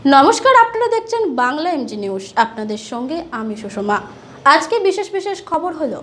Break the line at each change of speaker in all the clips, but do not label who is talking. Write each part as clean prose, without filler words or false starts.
নমস্কার, আপনারা দেখছেন বাংলা এমজি নিউজ। আপনাদের সঙ্গে আমি সুষমা। আজকে বিশেষ বিশেষ খবর হলো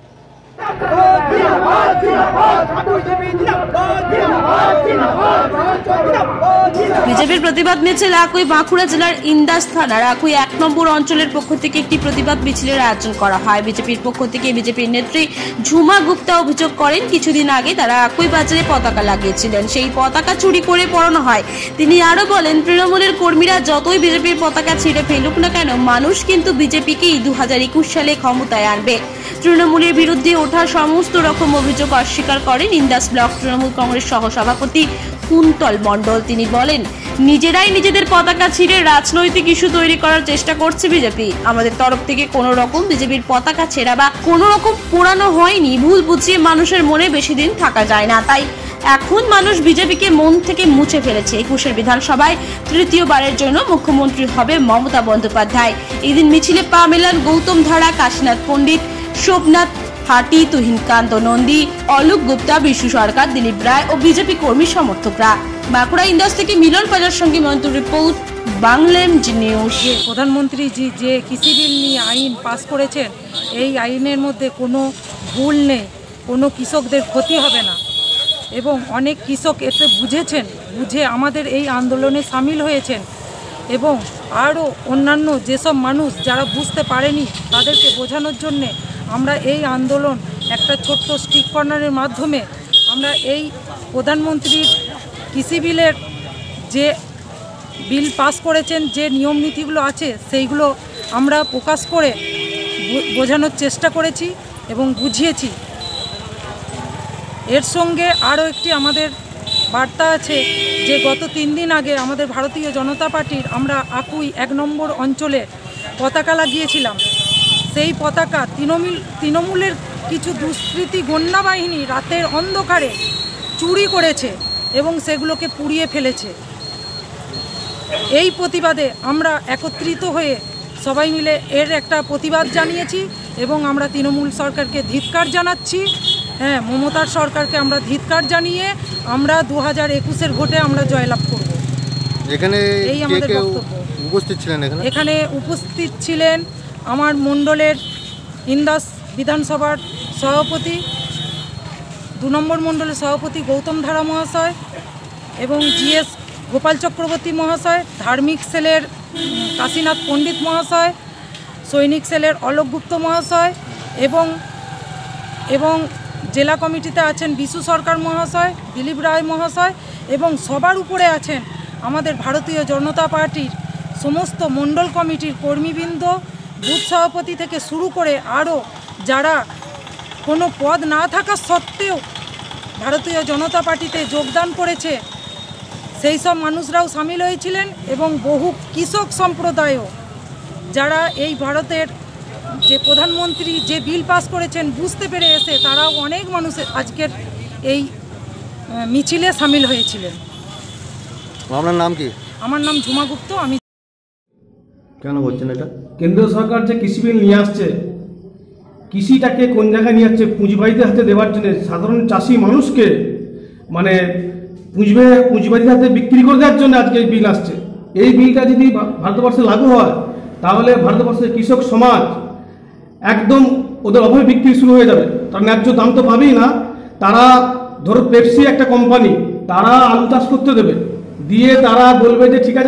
বিজেপির প্রতিবাদ মিছিল আকুই বাঁকুড়া জেলার ইন্দাস থানার আকুই ১ নম্বর অঞ্চলের পক্ষ থেকে একটি প্রতিবাদ মিছিলের আয়োজন করা হয়। বিজেপির পক্ষ থেকে বিজেপির নেত্রী ঝুমা গুপ্তা অভিযোগ করেন, কিছুদিন আগে তারা আকুই বাজারে পতাকা লাগিয়েছিলেন, সেই পতাকা চুরি করে পরানো হয়। তিনি আরো বলেন, তৃণমূলের কর্মীরা যতই বিজেপির পতাকা ছিঁড়ে ফেলুক না কেন, মানুষ কিন্তু বিজেপিকেই 2021 সালে ক্ষমতায় আনবে। তৃণমূলের বিরুদ্ধে ওঠা সমস্ত রকম অভিযোগ অস্বীকার করেন ইন্দাস ব্লক তৃণমূল কংগ্রেস সহ সভাপতি কুন্তল মণ্ডল। তিনি বলেন, নিজেরাই নিজেদের পতাকা ছিঁড়ে রাজনৈতিক ইস্যু তৈরি করার চেষ্টা করছে বিজেপি। আমাদের তরফ থেকে কোনো রকম বিজেপির পতাকা ছেঁড়া বা কোনো রকম পোড়ানো হয়নি। ভুল বুঝিয়ে মানুষের মনে বেশি দিন থাকা যায় না, তাই এখন মানুষ বিজেপিকে মন থেকে মুছে ফেলেছে। 21 বিধানসভায় তৃতীয়বারের জন্য মুখ্যমন্ত্রী হবে মমতা বন্দ্যোপাধ্যায়। এদিন মিছিলে পা মেলান গৌতম ধারা, কাশীনাথ পণ্ডিত, সোমনাথ হাটি, তুহিনকান্ত নন্দী, অলোক গুপ্তা, বিশু সরকার, দিলীপ রায় ও বিজেপি কর্মী সমর্থকরা। বাঁকুড়া ইন্দাস থেকে মিলন পাজার সঙ্গে মন্ত্রী রিপোর্ট, বাংলা এমজি নিউজ।
প্রধানমন্ত্রী যে কৃষি বিল নিয়ে আইন পাস করেছেন, এই আইনের মধ্যে কোনো ভুল নেই, কোনো কৃষকদের ক্ষতি হবে না এবং অনেক কৃষক এতে বুঝে আমাদের এই আন্দোলনে সামিল হয়েছেন এবং আরও অন্যান্য যেসব মানুষ যারা বুঝতে পারেনি তাদেরকে বোঝানোর জন্যে আমরা এই আন্দোলন একটা ছোট্ট স্ট্রিট কর্নারের মাধ্যমে আমরা এই প্রধানমন্ত্রীর কৃষি বিলের যে বিল পাস করেছেন, যে নিয়ম নীতিগুলো আছে সেইগুলো আমরা প্রকাশ করে বোঝানোর চেষ্টা করেছি এবং বুঝিয়েছি। এর সঙ্গে আরও একটি আমাদের বার্তা আছে যে গত 3 দিন আগে আমাদের ভারতীয় জনতা পার্টির আমরা আকুই 1 নম্বর অঞ্চলে পতাকা লাগিয়েছিলাম। সেই পতাকা তৃণমূলের কিছু দুষ্কৃতী গণ্যা বাহিনী রাতের অন্ধকারে চুরি করেছে এবং সেগুলোকে পুড়িয়ে ফেলেছে। এই প্রতিবাদে আমরা একত্রিত হয়ে সবাই মিলে এর একটা প্রতিবাদ জানিয়েছি এবং আমরা তৃণমূল সরকারকে ধিক্কার জানাচ্ছি। হ্যাঁ, মমতার সরকারকে আমরা ধিক্কার জানিয়ে আমরা 2021-এর ভোটে আমরা জয়লাভ করব।
এখানে
এই আমাদের বক্তব্য।
উপস্থিত ছিলেন
এখানে উপস্থিত ছিলেন আমার মণ্ডলের ইন্দাস বিধানসভার সভাপতি, 2 নম্বর মণ্ডলের সভাপতি গৌতম ধারা মহাশয় এবং জিএস গোপাল চক্রবর্তী মহাশয়, ধার্মিক সেলের কাশীনাথ পণ্ডিত মহাশয়, সৈনিক সেলের অলোক গুপ্ত মহাশয় এবং জেলা কমিটিতে আছেন বিশু সরকার মহাশয়, দিলীপ রায় মহাশয় এবং সবার উপরে আছেন আমাদের ভারতীয় জনতা পার্টির সমস্ত মণ্ডল কমিটির কর্মীবৃন্দ, বুথ সভাপতি থেকে শুরু করে আরও যারা কোনো পদ না থাকা সত্ত্বেও ভারতীয় জনতা পার্টিতে যোগদান করেছে সেই সব মানুষরাও সামিল হয়েছিলেন এবং বহু কৃষক সম্প্রদায়ও যারা এই ভারতের যে প্রধানমন্ত্রী যে বিল পাস করেছেন বুঝতে পেরে এসে তারাও অনেক মানুষ আজকের এই মিছিলে সামিল হয়েছিলেন।
আপনার নাম কি?
আমার নাম ঝুমা গুপ্ত। আমি
কেন বলছেন এটা?
কেন্দ্রীয় সরকার যে কৃষি বিল নিয়ে আসছে, কৃষিটাকে কোন জায়গায় নিয়ে যাচ্ছে পুঁজিবাদীদের হাতে দেওয়ার জন্য, সাধারণ চাষি মানুষকে মানে পুঁজিবাদীদের হাতে বিক্রি করে দেওয়ার জন্য আজকে এই বিল আসছে। এই বিলটা যদি ভারতবর্ষে লাগু হয় তাহলে ভারতবর্ষের কৃষক সমাজ একদম ওদের অভাবে বিক্রি শুরু হয়ে যাবে। তারা ন্যায্য দাম তো পাবেই না। তারা ধরো পেপসি একটা কোম্পানি, তারা আলু চাষ করতে দেবে, দিয়ে তারা বলবে যে ঠিক আছে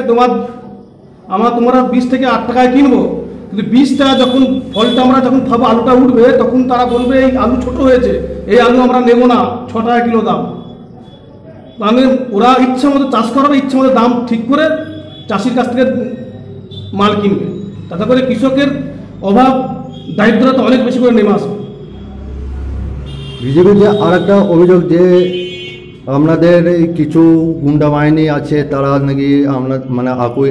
তোমরা 20 থেকে 8 টাকায় কিনবো, কিন্তু 20 টাকা যখন ফলটা আমরা যখন খাবো, আলুটা উঠবে, তখন তারা বলবে এই আলু ছোট হয়েছে, এই আলু আমরা নেবো না, 6 টাকা কিলো দাম। মানে ওরা ইচ্ছা মতো চাষ করাবে, ইচ্ছা মতো দাম ঠিক করে চাষির কাছ থেকে মাল কিনবে। তাতে করে কৃষকের অভাব দারিদ্রতা অনেক বেশি করে নেমে আসবে।
বিজেপির যে আর একটা অভিযোগ যে আপনাদের এই কিছু গুন্ডা বাহিনী আছে, তারা নাকি মানে আকুই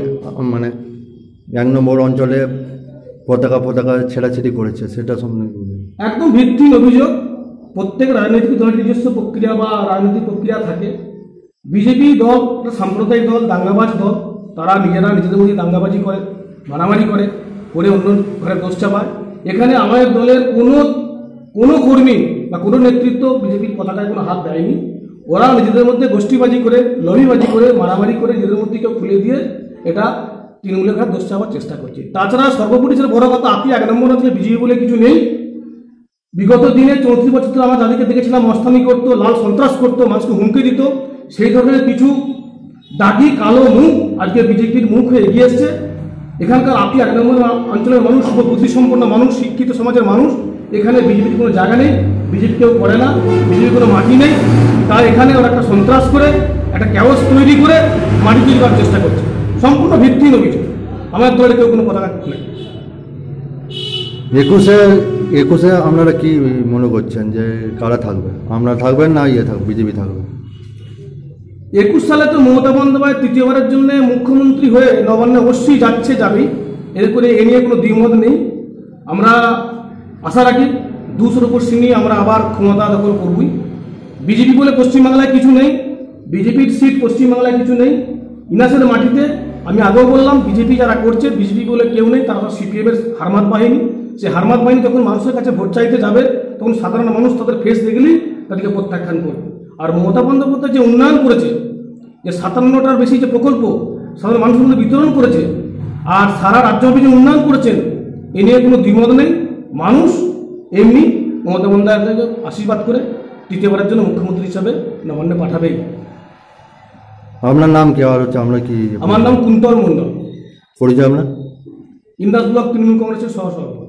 1 নম্বর অঞ্চলে পতাকা ছেড়াছেড়ি করেছে, সেটা সম্বন্ধে
একদম ভিত্তিহীন অভিযোগ। প্রত্যেক রাজনৈতিক দলের নিজস্ব প্রক্রিয়া বা রাজনৈতিক প্রক্রিয়া থাকে। বিজেপি দল একটা সাম্প্রদায়িক দল, দাঙ্গাবাজ দল। তারা নিজেদের মধ্যে দাঙ্গাবাজি করে, মারামারি করে অন্য ঘরে দোষ চাপায়। এখানে আমাদের দলের কোনো কর্মী বা কোনো নেতৃত্ব বিজেপির পতাকায় কোনো হাত দেয়নি। ওরা নিজেদের মধ্যে গোষ্ঠীবাজি করে, লবিবাজি করে, মারামারি করে নিজেদের মধ্যে কেউ খুলে দিয়ে এটা তৃণমূলের ঘাট দোষ চাপার চেষ্টা করছে। তাছাড়া সর্বোপরি যেটা বড় কথা, আপনি 1 নম্বর অঞ্চলে বিজেপি বলে কিছু নেই। বিগত দিনে 34 বছর ধরে আমরা যাদেরকে দেখেছিলাম মস্তানি করতো, লাল সন্ত্রাস করতো, মানুষকে হুমকি দিত, সেই ধরনের কিছু দাগি কালো মুখ আজকে বিজেপির মুখ হয়ে এগিয়ে এসছে। এখানকার আপনি 1 নম্বর অঞ্চলের মানুষ, বুদ্ধিসম্পন্ন মানুষ, শিক্ষিত সমাজের মানুষ, এখানে বিজেপির কোনো জায়গা নেই, বিজেপি কেউ করে না, বিজেপির কোনো মাটি নেই। তাই এখানে ওরা একটা সন্ত্রাস করে, একটা ক্যাওস তৈরি করে মাটি তৈরি করার চেষ্টা করছে, সম্পূর্ণ ভিত্তিহীন অভিযোগ। আমার দলের কেউ কোনো পতাকা নেই।
21-এ আপনারা কি মনে করছেন যে কারা থাকবে? আমরা থাকবেন না থাকবে বিজেপি থাকবে?
21 সালে তো মমতা বন্দ্যোপাধ্যায় তৃতীয়বারের জন্য মুখ্যমন্ত্রী হয়ে নবান্নে অবশ্যই যাবেই, এরপরে এ নিয়ে কোনো দ্বিমত নেই। আমরা আশা রাখি 200-র উপর সিট আমরা আবার ক্ষমতা দখল করবই। বিজেপি বলে পশ্চিমবাংলায় কিছু নেই, বিজেপির সিট পশ্চিমবাংলায় কিছু নেই। ইনাসের মাটিতে আমি আগেও বললাম, বিজেপি যারা করছে, বিজেপি বলে কেউ নেই, তারা সিপিএমের হারমাত বাহিনী। সেই হারমাত বাহিনী যখন মানুষের কাছে ভোট চাইতে যাবে, তখন সাধারণ মানুষ তাদের ফেস দেখলেই তাদেরকে প্রত্যাখ্যান করবে। আর মমতা বন্দ্যোপাধ্যায় যে উন্নয়ন করেছে, যে 57টার বেশি যে প্রকল্প সাধারণ মানুষের মধ্যে বিতরণ করেছে, আর সারা রাজ্যব্যাপী যে উন্নয়ন করেছেন, এ নিয়ে কোনো দ্বিমত নেই। মানুষ এমনি মমতা বন্দ্যোপাধ্যায়কে আশীর্বাদ করে তৃতীয়বারের জন্য মুখ্যমন্ত্রী হিসাবে নবান্নে পাঠাবেই।
আপনার নাম কি? আর হচ্ছে আমরা কি?
আমার নাম কুন্তল মণ্ডল,
পরিচয় আপনার?
ইন্দাস ব্লক তৃণমূল কংগ্রেসের সহসভাপতি।